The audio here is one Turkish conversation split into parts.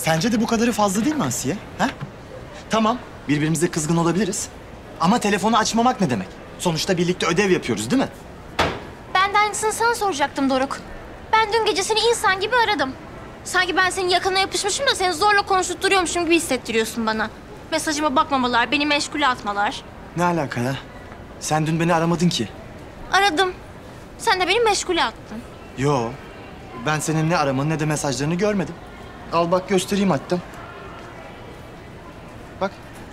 Sence de bu kadarı fazla değil mi Asiye? Ha? Tamam, birbirimize kızgın olabiliriz. Ama telefonu açmamak ne demek? Sonuçta birlikte ödev yapıyoruz değil mi? Ben de aynısını sana soracaktım Doruk. Ben dün gece seni insan gibi aradım. Sanki ben senin yakına yapışmışım da seni zorla konuşturuyormuşum gibi hissettiriyorsun bana. Mesajıma bakmamalar, beni meşgule atmalar. Ne alaka ya? Sen dün beni aramadın ki. Aradım. Sen de beni meşgule attın. Yo, ben senin ne aramanı ne de mesajlarını görmedim. Al bak göstereyim hatta. Bak.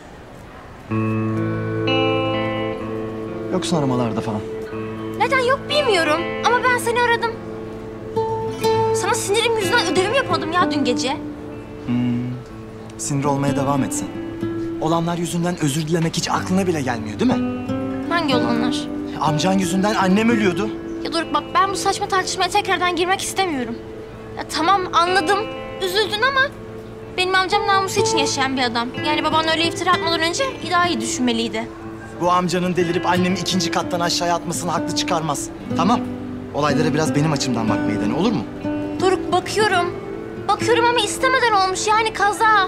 Yoksun aramalarda falan. Neden yok bilmiyorum ama ben seni aradım. Sana sinirim yüzünden ödevimi yapmadım ya dün gece. Sinir olmaya devam etsen. Olanlar yüzünden özür dilemek hiç aklına bile gelmiyor değil mi? Hangi olanlar? Amcan yüzünden annem ölüyordu. Ya Doruk bak ben bu saçma tartışmaya tekrardan girmek istemiyorum. Ya tamam anladım, üzüldün ama benim amcam namusu için yaşayan bir adam. Yani baban öyle iftira atmadan önce daha iyi düşünmeliydi. Bu amcanın delirip annemi ikinci kattan aşağıya atmasını haklı çıkarmaz. Tamam. Olaylara biraz benim açımdan bakmayı dene, olur mu? Doruk bakıyorum. Bakıyorum ama istemeden olmuş yani kaza.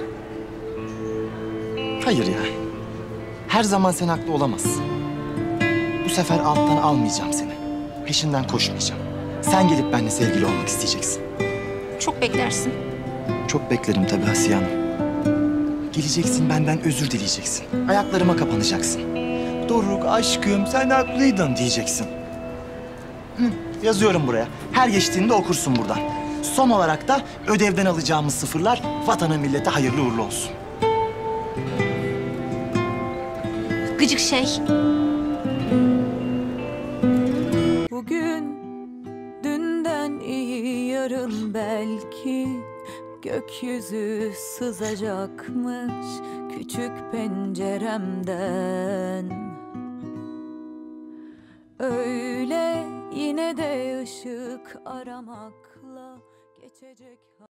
Hayır ya. Her zaman sen haklı olamazsın. Bu sefer alttan almayacağım seni. Peşinden koşmayacağım. Sen gelip benimle sevgili olmak isteyeceksin. Çok beklersin. Çok beklerim tabii Asiye Hanım. Geleceksin benden özür dileyeceksin. Ayaklarıma kapanacaksın. Doruk aşkım sen haklıydın diyeceksin. Hı, yazıyorum buraya. Her geçtiğinde okursun buradan. Son olarak da ödevden alacağımız sıfırlar vatana millete hayırlı uğurlu olsun. Gıcık şey. Bugün dünden iyi yarın belki gökyüzü sızacakmış küçük penceremden. Öyle yine de ışık aramakla geçecek.